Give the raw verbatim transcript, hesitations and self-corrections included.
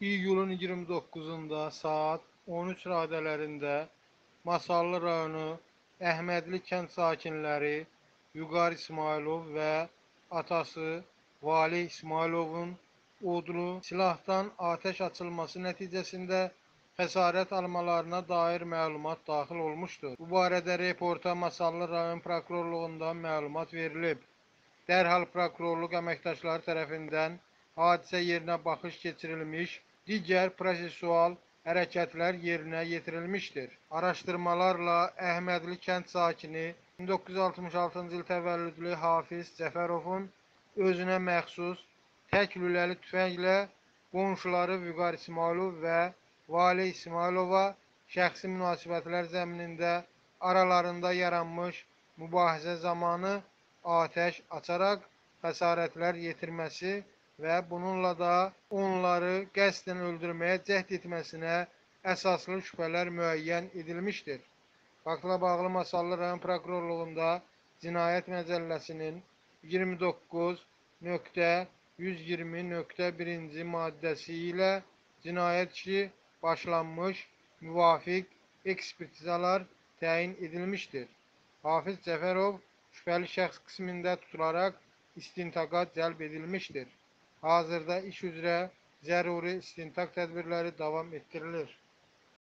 İyulun iyirmi doqquzunda saat on üç radələrində Masallı rayonu Əhmədli kənd sakinləri Vüqar İsmailov və atası Valih İsmailovun odlu silahdan atəş açılması nəticəsində xəsarət almalarına dair məlumat daxil olmuşdur. Bu barədə reporta Masallı rayon prokurorluğundan məlumat verilib. Dərhal prokurorluq əməkdaşları tərəfindən hadisə yerinə baxış keçirilmiş, digər prosesual hərəkətlər yerinə yetirilmişdir. Araşdırmalarla Əhmədli kənd sakini min doqquz yüz altmış altıncı il təvəllüdlü Hafiz Cəfərovun özünə məxsus tək lüləli tüfənglə qonşuları Vüqar İsmailov və Valih İsmailova şəxsi münasibətlər zəminində aralarında yaranmış mübahisə zamanı atəş açaraq xəsarətlər yetirməsi və bununla da onları qəsdən öldürməyə cəhd etməsinə əsaslı şübhələr müəyyən edilmişdir. Faktla bağlı Masallı rayon prokurorluğunda Cinayət Məcəlləsinin iyirmi doqquz nöqtə yüz iyirmi nöqtə birinci maddəsi ilə cinayət işi başlanmış, müvafiq ekspertizalar təyin edilmişdir. Hafiz Cəfərov şübhəli şəxs qismində tutularaq istintaqa cəlb edilmişdir. Hazırda iş üzrə zəruri istintaq tədbirləri davam etdirilir.